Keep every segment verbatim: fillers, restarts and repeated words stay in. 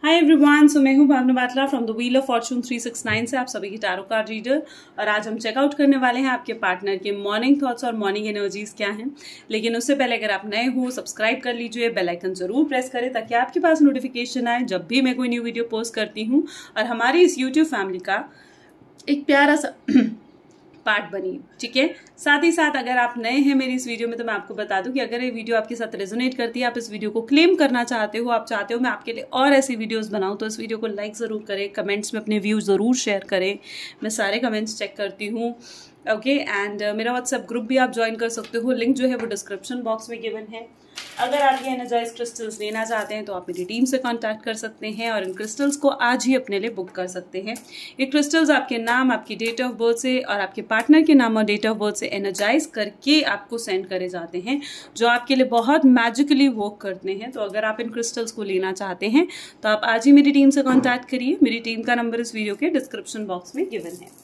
Hi everyone, so मैं हूं Bhavna Batla from the wheel of fortune three six nine से आप सभी की टैरो कार्ड रीडर। और आज हम चेकआउट करने वाले हैं आपके पार्टनर के मॉर्निंग थॉट्स और मॉर्निंग एनर्जीज क्या हैं। लेकिन उससे पहले अगर आप नए हो सब्सक्राइब कर लीजिए, बेल आइकन जरूर प्रेस करें ताकि आपके पास नोटिफिकेशन आए जब भी मैं कोई न्यू वीडियो पोस्ट करती हूँ और हमारी इस यूट्यूब फैमिली का एक प्यारा सा पार्ट बनी। ठीक है, साथ ही साथ अगर आप नए हैं मेरी इस वीडियो में तो मैं आपको बता दूं कि अगर ये वीडियो आपके साथ रेजोनेट करती है, आप इस वीडियो को क्लेम करना चाहते हो, आप चाहते हो मैं आपके लिए और ऐसी वीडियोस बनाऊं, तो इस वीडियो को लाइक ज़रूर करें, कमेंट्स में अपने व्यूज ज़रूर शेयर करें। मैं सारे कमेंट्स चेक करती हूँ। ओके एंड मेरा व्हाट्सएप ग्रुप भी आप ज्वाइन कर सकते हो, लिंक जो है वो डिस्क्रिप्शन बॉक्स में गिवन है। अगर आप ये एनर्जाइज क्रिस्टल्स लेना चाहते हैं तो आप मेरी टीम से कांटेक्ट कर सकते हैं और इन क्रिस्टल्स को आज ही अपने लिए बुक कर सकते हैं। ये क्रिस्टल्स आपके नाम, आपकी डेट ऑफ बर्थ से और आपके पार्टनर के नाम और डेट ऑफ बर्थ से एनर्जाइज करके आपको सेंड करे जाते हैं, जो आपके लिए बहुत मैजिकली वर्क करते हैं। तो अगर आप इन क्रिस्टल्स को लेना चाहते हैं तो आप आज ही मेरी टीम से कॉन्टैक्ट करिए। मेरी टीम का नंबर इस वीडियो के डिस्क्रिप्शन बॉक्स में गिवन है।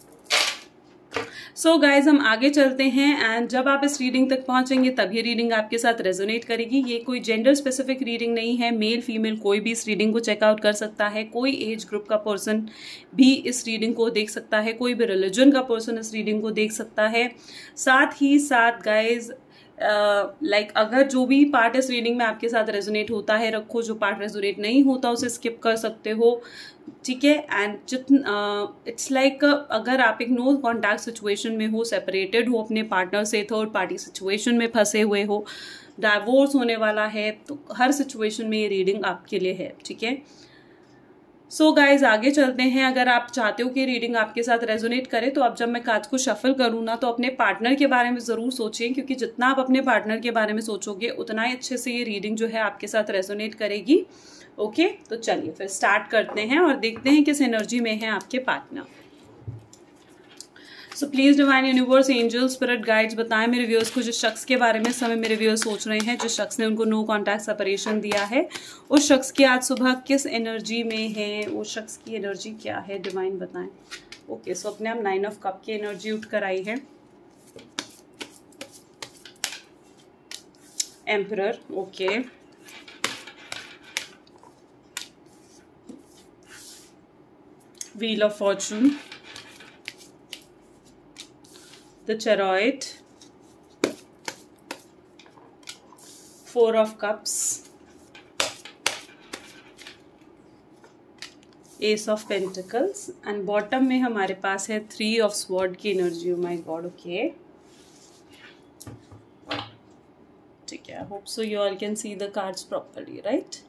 सो so गाइज, हम आगे चलते हैं एंड जब आप इस रीडिंग तक पहुंचेंगे तब ये रीडिंग आपके साथ रेजोनेट करेगी। ये कोई जेंडर स्पेसिफिक रीडिंग नहीं है, मेल फीमेल कोई भी इस रीडिंग को चेकआउट कर सकता है, कोई एज ग्रुप का पर्सन भी इस रीडिंग को देख सकता है, कोई भी रिलीजन का पर्सन इस रीडिंग को देख सकता है। साथ ही साथ गाइज लाइक uh, like, अगर जो भी पार्ट इस रीडिंग में आपके साथ रेजोनेट होता है रखो, जो पार्ट रेजोनेट नहीं होता उसे स्किप कर सकते हो। ठीक है, एंड जितना इट्स लाइक अगर आप एक नो कॉन्टैक्ट सिचुएशन में हो, सेपरेटेड हो अपने पार्टनर से, थर्ड पार्टी सिचुएशन में फंसे हुए हो, डाइवोर्स होने वाला है, तो हर सिचुएशन में ये रीडिंग आपके लिए है। ठीक है, सो so गाइज आगे चलते हैं। अगर आप चाहते हो कि रीडिंग आपके साथ रेजोनेट करे तो अब जब मैं कार्ड्स को शफल करूँ ना, तो अपने पार्टनर के बारे में ज़रूर सोचें, क्योंकि जितना आप अपने पार्टनर के बारे में सोचोगे उतना ही अच्छे से ये रीडिंग जो है आपके साथ रेजोनेट करेगी। Okay okay? तो चलिए फिर स्टार्ट करते हैं और देखते हैं किस एनर्जी में है आपके partner. So please divine universe, angel, spirit guides बताएं मेरे व्यूअर्स को जिस शख्स के बारे में समय मेरे व्यूअर्स सोच रहे हैं, जिस शख्स ने उनको नो कॉन्टैक्ट सेपरेशन दिया है, उस शख्स की आज सुबह किस एनर्जी में है, वो शख्स की एनर्जी क्या है, डिवाइन बताएं। ओके, सो अपने आप नाइन ऑफ कप की एनर्जी उठ कर आई है, emperor, okay, wheel of fortune, the chariot, four of cups, ace of pentacles and bottom में हमारे पास है three of sword की energy. oh my god, okay, ठीक है, I hope so you all can see the cards properly, right?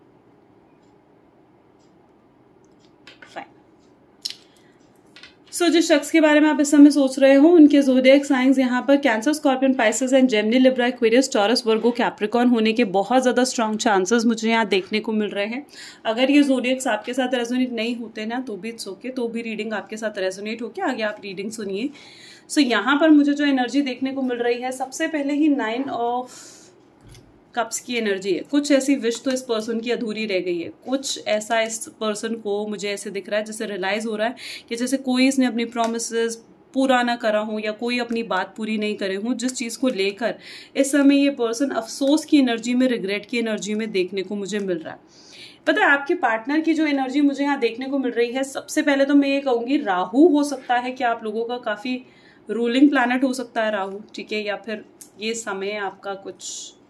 So so, जिस शख्स के बारे में आप इस समय सोच रहे हो उनके ज़ोडिएक साइंस यहाँ पर cancer, scorpion, Pisces and Gemini, Libra, Aquarius, Taurus, Virgo, Capricorn होने के बहुत ज़्यादा स्ट्रॉन्ग चांसेस मुझे यहाँ देखने को मिल रहे हैं। अगर ये ज़ोडिएक्स आपके साथ रेजोनेट नहीं होते ना तो भी इट्स ओके, तो भी रीडिंग आपके साथ रेजोनेट होके आगे आप रीडिंग सुनिए। सो so, यहाँ पर मुझे जो एनर्जी देखने को मिल रही है, सबसे पहले ही नाइन ऑफ कप्स की एनर्जी है। कुछ ऐसी विश तो इस पर्सन की अधूरी रह गई है, कुछ ऐसा इस पर्सन को मुझे ऐसे दिख रहा है जैसे रियलाइज हो रहा है कि जैसे कोई इसने अपनी प्रॉमिसेस पूरा ना करा हूँ या कोई अपनी बात पूरी नहीं करे हूँ, जिस चीज़ को लेकर इस समय ये पर्सन अफसोस की एनर्जी में, रिग्रेट की एनर्जी में देखने को मुझे मिल रहा है। पता है आपके पार्टनर की जो एनर्जी मुझे यहाँ देखने को मिल रही है, सबसे पहले तो मैं ये कहूँगी राहु हो सकता है कि आप लोगों का काफ़ी रूलिंग प्लैनेट हो सकता है राहु। ठीक है, या फिर ये समय आपका कुछ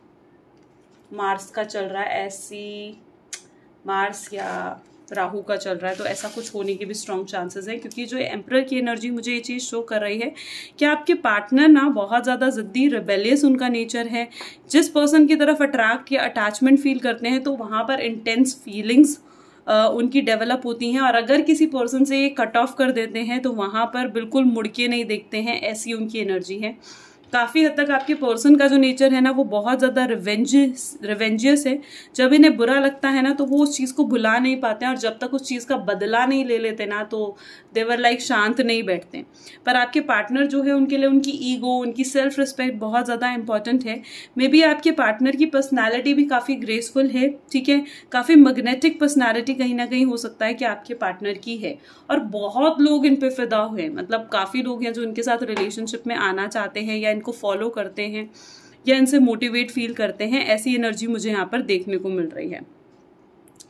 मार्स का चल रहा है, ऐसी मार्स या राहु का चल रहा है, तो ऐसा कुछ होने के भी स्ट्रॉन्ग चांसेस हैं। क्योंकि जो एम्परर की एनर्जी मुझे ये चीज़ शो कर रही है कि आपके पार्टनर ना बहुत ज़्यादा जिद्दी, रिबेलियस उनका नेचर है। जिस पर्सन की तरफ अट्रैक्ट या अटैचमेंट फील करते हैं तो वहाँ पर इंटेंस फीलिंग्स उनकी डेवलप होती हैं, और अगर किसी पर्सन से ये कट ऑफ कर देते हैं तो वहाँ पर बिल्कुल मुड़ के नहीं देखते हैं, ऐसी उनकी एनर्जी है। काफ़ी हद तक आपके पर्सन का जो नेचर है ना वो बहुत ज़्यादा रिवेंजियस रिवेंजियस है। जब इन्हें बुरा लगता है ना तो वो उस चीज़ को भुला नहीं पाते हैं, और जब तक उस चीज़ का बदला नहीं ले लेते ना तो देवर लाइक शांत नहीं बैठते। पर आपके पार्टनर जो है उनके लिए उनकी ईगो, उनकी सेल्फ रिस्पेक्ट बहुत ज़्यादा इंपॉर्टेंट है। मे बी आपके पार्टनर की पर्सनैलिटी भी काफ़ी ग्रेसफुल है। ठीक है, काफ़ी मैग्नेटिक पर्सनैलिटी कहीं ना कहीं हो सकता है कि आपके पार्टनर की है, और बहुत लोग इन पे फिदा हुए, मतलब काफ़ी लोग हैं जो इनके साथ रिलेशनशिप में आना चाहते हैं या इनको फॉलो करते हैं या इनसे मोटिवेट फील करते हैं। ऐसी एनर्जी मुझे यहाँ पर देखने को मिल रही है।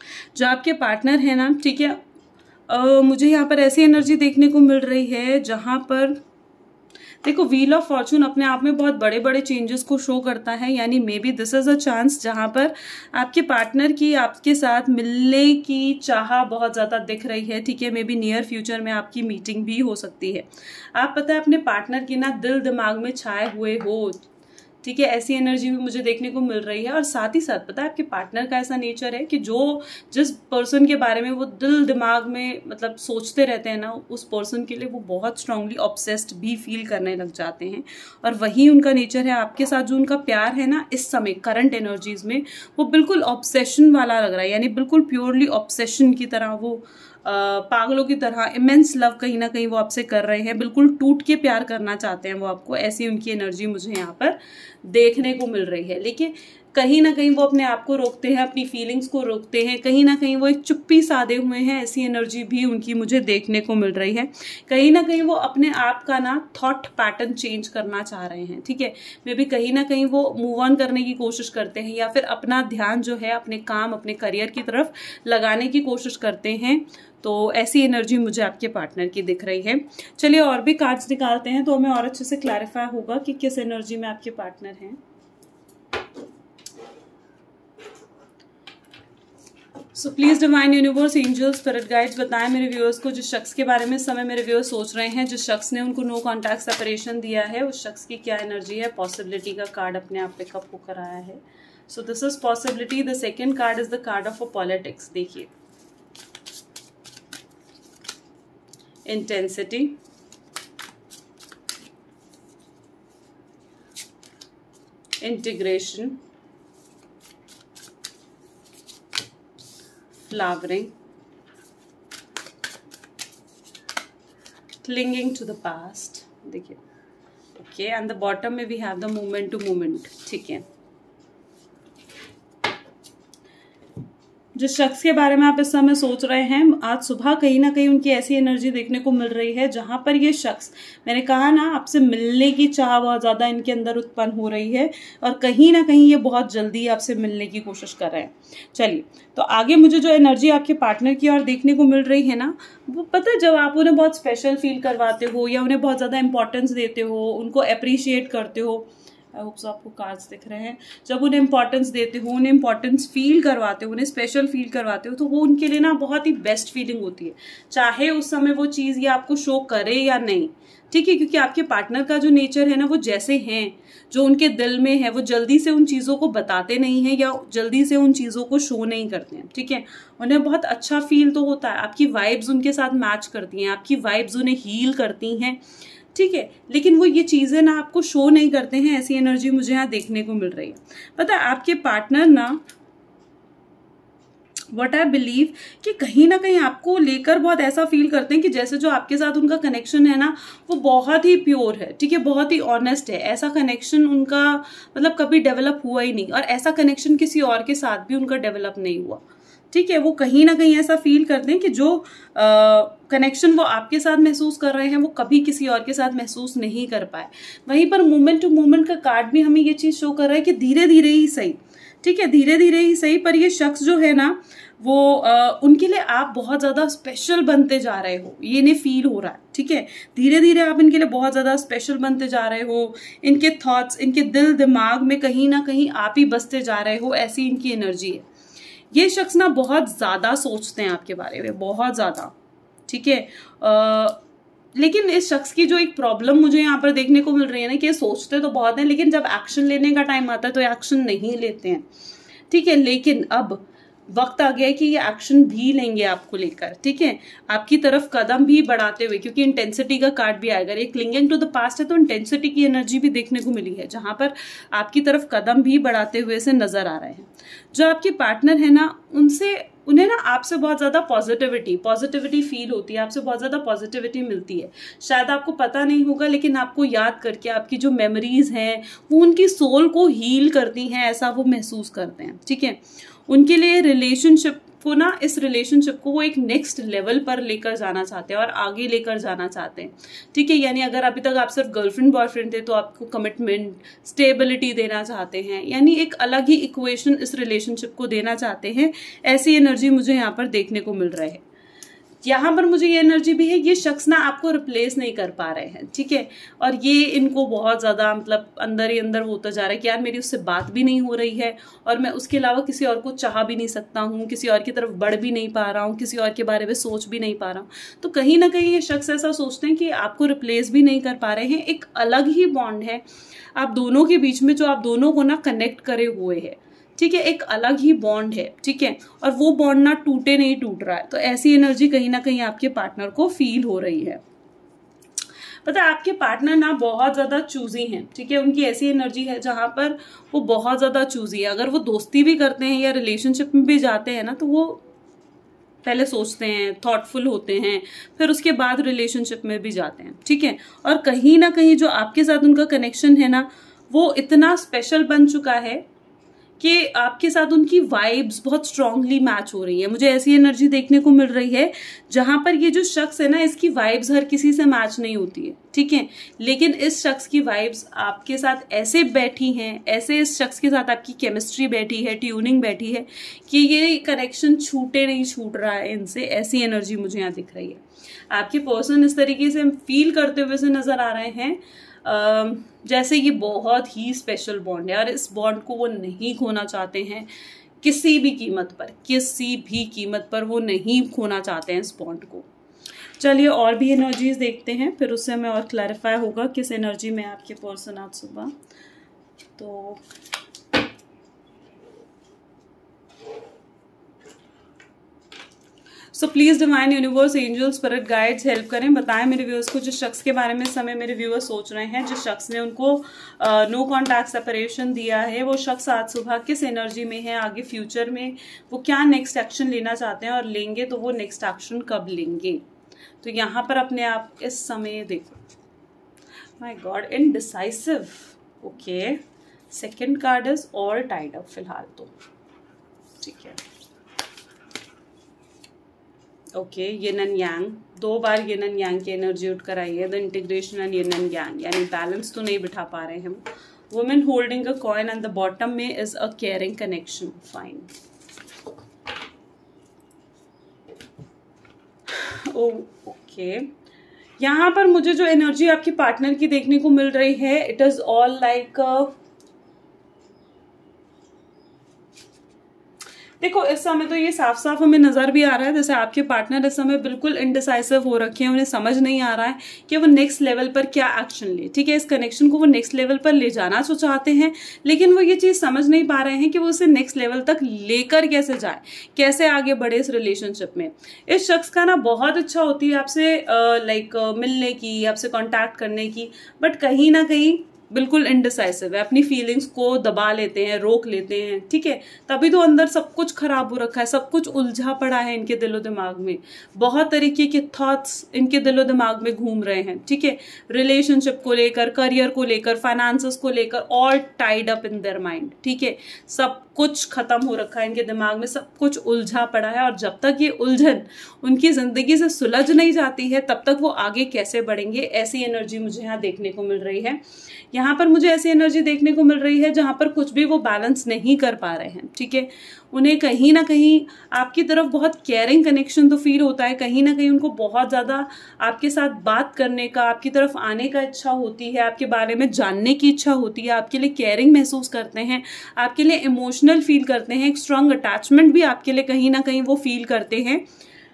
जो आपके पार्टनर है ना, ठीक है, uh, मुझे यहाँ पर ऐसी एनर्जी देखने को मिल रही है जहाँ पर देखो व्हील ऑफ फॉर्चून अपने आप में बहुत बड़े बड़े चेंजेस को शो करता है, यानी maybe this is a chance जहाँ पर आपके पार्टनर की आपके साथ मिलने की चाह बहुत ज़्यादा दिख रही है, ठीक है। मे बी नियर फ्यूचर में आपकी मीटिंग भी हो सकती है। आप पता है अपने पार्टनर की ना दिल दिमाग में छाए हुए हो, ठीक है, ऐसी एनर्जी भी मुझे देखने को मिल रही है। और साथ ही साथ पता है आपके पार्टनर का ऐसा नेचर है कि जो जिस पर्सन के बारे में वो दिल दिमाग में मतलब सोचते रहते हैं ना, उस पर्सन के लिए वो बहुत स्ट्रांगली ऑब्सेस्ड भी फील करने लग जाते हैं। और वही उनका नेचर है आपके साथ। जो उनका प्यार है ना इस समय करंट एनर्जीज में, वो बिल्कुल ऑब्सेशन वाला लग रहा है, यानी बिल्कुल प्योरली ऑब्सेशन की तरह, वो पागलों की तरह इमेंस लव कहीं ना कहीं वो आपसे कर रहे हैं, बिल्कुल टूट के प्यार करना चाहते हैं वो आपको। ऐसी उनकी एनर्जी मुझे यहाँ पर देखने को मिल रही है। लेकिन कहीं ना कहीं वो अपने आप को रोकते हैं, अपनी फीलिंग्स को रोकते हैं, कहीं ना कहीं वो एक चुप्पी साधे हुए हैं, ऐसी एनर्जी भी उनकी मुझे देखने को मिल रही है। कहीं ना कहीं वो अपने आप का ना थॉट पैटर्न चेंज करना चाह रहे हैं, ठीक है। मे बी कहीं ना कहीं वो मूव ऑन करने की कोशिश करते हैं, या फिर अपना ध्यान जो है अपने काम अपने करियर की तरफ लगाने की कोशिश करते हैं। तो ऐसी एनर्जी मुझे आपके पार्टनर की दिख रही है। चलिए और भी कार्ड्स निकालते हैं तो हमें और अच्छे से क्लैरिफाई होगा कि किस एनर्जी में आपके पार्टनर हैं। So please divine universe, angels, spirit guides बताएं मेरे व्यूअर्स को, जिस शख्स के बारे में इस समय मेरे व्यूअर्स सोच रहे हैं, जिस शख्स ने उनको नो कॉन्टैक्ट सेपरेशन दिया है, उस शख्स की क्या एनर्जी है। पॉसिबिलिटी का कार्ड अपने आप पिकअप होकर आया है। So this is possibility. The second card is the card of a politics. देखिए, intensity, integration, flowering, clinging to the past. देखिए, ओके, एंड द बॉटम में we have the movement to movement, ठीक है। जिस शख्स के बारे में आप इस समय सोच रहे हैं, आज सुबह कहीं ना कहीं उनकी ऐसी एनर्जी देखने को मिल रही है जहां पर ये शख्स, मैंने कहा ना आपसे मिलने की चाह बहुत ज्यादा इनके अंदर उत्पन्न हो रही है, और कहीं ना कहीं ये बहुत जल्दी आपसे मिलने की कोशिश कर रहे हैं। चलिए, तो आगे मुझे जो एनर्जी आपके पार्टनर की ओर देखने को मिल रही है ना, वो पता है जब आप उन्हें बहुत स्पेशल फील करवाते हो, या उन्हें बहुत ज्यादा इंपॉर्टेंस देते हो, उनको अप्रिशिएट करते हो, आई होप सो आपको कार्ड्स दिख रहे हैं, जब उन्हें इंपॉर्टेंस देते हो, उन्हें इंपॉर्टेंस फील करवाते हो, उन्हें स्पेशल फील करवाते हो, तो वो उनके लिए ना बहुत ही बेस्ट फीलिंग होती है, चाहे उस समय वो चीज़ ये आपको शो करे या नहीं, ठीक है। क्योंकि आपके पार्टनर का जो नेचर है ना, वो जैसे हैं, जो उनके दिल में है, वो जल्दी से उन चीज़ों को बताते नहीं हैं, या जल्दी से उन चीज़ों को शो नहीं करते हैं, ठीक है। उन्हें बहुत अच्छा फील तो होता है, आपकी वाइब्स उनके साथ मैच करती हैं, आपकी वाइब्स उन्हें हील करती हैं, ठीक है। लेकिन वो ये चीजें ना आपको शो नहीं करते हैं, ऐसी एनर्जी मुझे यहाँ देखने को मिल रही है। पता है आपके पार्टनर ना, व्हाट आई बिलीव कि कहीं ना कहीं आपको लेकर बहुत ऐसा फील करते हैं कि जैसे जो आपके साथ उनका कनेक्शन है ना, वो बहुत ही प्योर है, ठीक है, बहुत ही ऑनेस्ट है। ऐसा कनेक्शन उनका मतलब कभी डेवलप हुआ ही नहीं, और ऐसा कनेक्शन किसी और के साथ भी उनका डेवलप नहीं हुआ, ठीक है। वो कहीं ना कहीं ऐसा फील करते हैं कि जो कनेक्शन वो आपके साथ महसूस कर रहे हैं, वो कभी किसी और के साथ महसूस नहीं कर पाए। वहीं पर मोमेंट टू मोमेंट का कार्ड भी हमें ये चीज शो कर रहा है कि धीरे धीरे ही सही, ठीक है, धीरे धीरे ही सही, पर ये शख्स जो है ना, वो आ, उनके लिए आप बहुत ज्यादा स्पेशल बनते जा रहे हो, ये इन्हें फील हो रहा है, ठीक है। धीरे धीरे आप इनके लिए बहुत ज्यादा स्पेशल बनते जा रहे हो, इनके थॉट्स, इनके दिल दिमाग में कहीं ना कहीं आप ही बसते जा रहे हो, ऐसी इनकी एनर्जी है। ये शख्स ना बहुत ज्यादा सोचते हैं आपके बारे में, बहुत ज्यादा, ठीक है। लेकिन इस शख्स की जो एक प्रॉब्लम मुझे यहाँ पर देखने को मिल रही है ना, कि सोचते तो बहुत हैं, लेकिन जब एक्शन लेने का टाइम आता है तो एक्शन नहीं लेते हैं, ठीक है। लेकिन अब वक्त आ गया है कि ये एक्शन भी लेंगे आपको लेकर, ठीक है, आपकी तरफ कदम भी बढ़ाते हुए, क्योंकि इंटेंसिटी का कार्ड भी आएगा। ये क्लिंगिंग टू द पास्ट है, तो इंटेंसिटी की एनर्जी भी देखने को मिली है, जहां पर आपकी तरफ कदम भी बढ़ाते हुए से नजर आ रहे हैं। जो आपके पार्टनर है ना, उनसे उन्हें ना आपसे बहुत ज्यादा पॉजिटिविटी पॉजिटिविटी फील होती है, आपसे बहुत ज्यादा पॉजिटिविटी मिलती है। शायद आपको पता नहीं होगा, लेकिन आपको याद करके आपकी जो मेमोरीज हैं वो उनकी सोल को हील करती हैं, ऐसा वो महसूस करते हैं, ठीक है। उनके लिए रिलेशनशिप को ना, इस रिलेशनशिप को वो एक नेक्स्ट लेवल पर लेकर जाना चाहते हैं और आगे लेकर जाना चाहते हैं, ठीक है। यानी अगर अभी तक आप सिर्फ गर्लफ्रेंड बॉयफ्रेंड थे तो आपको कमिटमेंट, स्टेबिलिटी देना चाहते हैं, यानी एक अलग ही इक्वेशन इस रिलेशनशिप को देना चाहते हैं। ऐसी एनर्जी मुझे यहाँ पर देखने को मिल रहा है। यहाँ पर मुझे ये एनर्जी भी है, ये शख्स ना आपको रिप्लेस नहीं कर पा रहे हैं, ठीक है। और ये इनको बहुत ज़्यादा मतलब अंदर ही अंदर होता जा रहा है कि यार मेरी उससे बात भी नहीं हो रही है और मैं उसके अलावा किसी और को चाह भी नहीं सकता हूँ, किसी और की तरफ बढ़ भी नहीं पा रहा हूँ, किसी और के बारे में सोच भी नहीं पा रहा हूँ। तो कहीं ना कहीं ये शख्स ऐसा सोचते हैं कि आपको रिप्लेस भी नहीं कर पा रहे हैं। एक अलग ही बॉन्ड है आप दोनों के बीच में, जो आप दोनों को ना कनेक्ट करे हुए है, ठीक है। एक अलग ही बॉन्ड है, ठीक है। और वो बॉन्ड ना टूटे नहीं टूट रहा है। तो ऐसी एनर्जी कहीं ना कहीं आपके पार्टनर को फील हो रही है। पता है आपके पार्टनर ना बहुत ज्यादा चूजी हैं, ठीक है। उनकी ऐसी एनर्जी है जहां पर वो बहुत ज्यादा चूजी है। अगर वो दोस्ती भी करते हैं या रिलेशनशिप में भी जाते हैं ना, तो वो पहले सोचते हैं, थॉटफुल होते हैं, फिर उसके बाद रिलेशनशिप में भी जाते हैं, ठीक है। और कहीं ना कहीं जो आपके साथ उनका कनेक्शन है ना, वो इतना स्पेशल बन चुका है कि आपके साथ उनकी वाइब्स बहुत स्ट्रांगली मैच हो रही है। मुझे ऐसी एनर्जी देखने को मिल रही है जहां पर ये जो शख्स है ना, इसकी वाइब्स हर किसी से मैच नहीं होती है, ठीक है। लेकिन इस शख्स की वाइब्स आपके साथ ऐसे बैठी हैं, ऐसे इस शख्स के साथ आपकी केमिस्ट्री बैठी है, ट्यूनिंग बैठी है कि ये कनेक्शन छूटे नहीं छूट रहा है इनसे। ऐसी एनर्जी मुझे यहाँ दिख रही है। आपके पर्सन इस तरीके से फील करते हुए से नजर आ रहे हैं Uh, जैसे ये बहुत ही स्पेशल बॉन्ड है और इस बॉन्ड को वो नहीं खोना चाहते हैं किसी भी कीमत पर, किसी भी कीमत पर वो नहीं खोना चाहते हैं इस बॉन्ड को। चलिए और भी एनर्जीज देखते हैं, फिर उससे हमें और क्लैरिफाई होगा किस एनर्जी में आपके पर्सन आज सुबह। तो so please divine universe, angel, spirit guides help करें, बताएं मेरे व्यूअर्स को जिस शख्स के बारे में इस समय मेरे व्यूअर्स सोच रहे हैं, जिस शख्स ने उनको नो कॉन्टैक्ट सेपरेशन दिया है, वो शख्स आज सुबह किस एनर्जी में है, आगे फ्यूचर में वो क्या नेक्स्ट एक्शन लेना चाहते हैं और लेंगे तो वो नेक्स्ट एक्शन कब लेंगे। तो यहाँ पर अपने आप इस समय देखो, my God, indecisive. Okay, second card is all tied up फिलहाल तो, ठीक है। ओके, यिन एंड यांग, दो बार यिन एंड यांग की एनर्जी उठ कर आई है, the integration and yin and yang, यानी बैलेंस तो नहीं बिठा पा रहे हम। Women holding a coin and the bottom में is a caring connection, fine. Okay, यहाँ पर मुझे जो एनर्जी आपके पार्टनर की देखने को मिल रही है, इट इज ऑल लाइक, देखो इस समय तो ये साफ साफ हमें नजर भी आ रहा है जैसे आपके पार्टनर इस समय बिल्कुल इनडिसाइसिव हो रखे हैं। उन्हें समझ नहीं आ रहा है कि वो नेक्स्ट लेवल पर क्या एक्शन ले, ठीक है। इस कनेक्शन को वो नेक्स्ट लेवल पर ले जाना तो चाहते हैं, लेकिन वो ये चीज समझ नहीं पा रहे हैं कि वो उसे नेक्स्ट लेवल तक लेकर कैसे जाए, कैसे आगे बढ़े इस रिलेशनशिप में। इस शख्स का ना बहुत इच्छा होती है आपसे लाइक मिलने की, आपसे कॉन्टैक्ट करने की, बट कहीं ना कहीं बिल्कुल इनडिसाइसिव है, अपनी फीलिंग्स को दबा लेते हैं, रोक लेते हैं, ठीक है। तभी तो अंदर सब कुछ खराब हो रखा है, सब कुछ उलझा पड़ा है इनके दिलो दिमाग में, बहुत तरीके के थॉट्स इनके दिलो दिमाग में घूम रहे हैं, ठीक है। रिलेशनशिप को लेकर, करियर को लेकर, फाइनेंसेस को लेकर, all tied up in their mind, ठीक है। सब कुछ खत्म हो रखा है इनके दिमाग में, सब कुछ उलझा पड़ा है। और जब तक ये उलझन उनकी जिंदगी से सुलझ नहीं जाती है तब तक वो आगे कैसे बढ़ेंगे, ऐसी एनर्जी मुझे यहाँ देखने को मिल रही है। यहाँ पर मुझे ऐसी एनर्जी देखने को मिल रही है जहां पर कुछ भी वो बैलेंस नहीं कर पा रहे हैं, ठीक है। उन्हें कहीं ना कहीं आपकी तरफ बहुत केयरिंग कनेक्शन तो फील होता है, कहीं ना कहीं उनको बहुत ज्यादा आपके साथ बात करने का, आपकी तरफ आने का इच्छा होती है, आपके बारे में जानने की इच्छा होती है, आपके लिए केयरिंग महसूस करते हैं, आपके लिए इमोशनल फील करते हैं, एक स्ट्रांग अटैचमेंट भी आपके लिए कहीं ना कहीं वो फील करते हैं,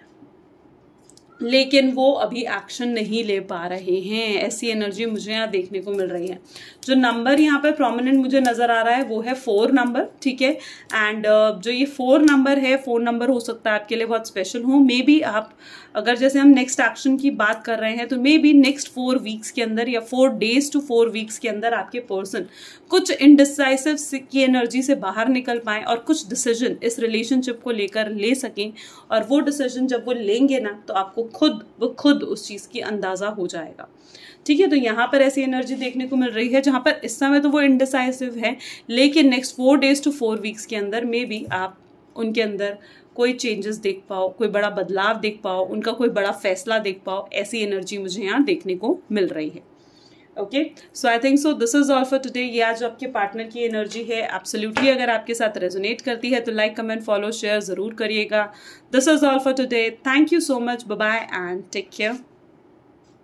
लेकिन वो अभी एक्शन नहीं ले पा रहे हैं। ऐसी एनर्जी मुझे यहाँ देखने को मिल रही है। जो नंबर यहाँ पे प्रोमिनेंट मुझे नजर आ रहा है वो है फोर नंबर, ठीक है। एंड uh, जो ये फोर नंबर है, फोर नंबर हो सकता है आपके लिए बहुत स्पेशल हो। मे बी आप अगर जैसे हम नेक्स्ट एक्शन की बात कर रहे हैं तो maybe next four weeks के अंदर या four days to four weeks के अंदर आपके पर्सन कुछ इनडिसाइसिव की एनर्जी से बाहर निकल पाए और कुछ डिसीजन इस रिलेशनशिप को लेकर ले सकें। और वो डिसीजन जब वो लेंगे ना तो आपको खुद वो खुद उस चीज की अंदाजा हो जाएगा, ठीक है। तो यहाँ पर ऐसी एनर्जी देखने को मिल रही है जहां पर इस समय तो वो इनडिसाइसिव है, लेकिन next four days to four weeks के अंदर मे बी आप उनके अंदर कोई चेंजेस देख पाओ, कोई बड़ा बदलाव देख पाओ, उनका कोई बड़ा फैसला देख पाओ, ऐसी एनर्जी मुझे यहाँ देखने को मिल रही है। Okay, so I think so this is all for today. ये आज आपके पार्टनर की एनर्जी है। एब्सोल्युटली अगर आपके साथ रेजोनेट करती है तो लाइक, कमेंट, फॉलो, शेयर जरूर करिएगा। This is all for today. Thank you so much. Bye bye and take care.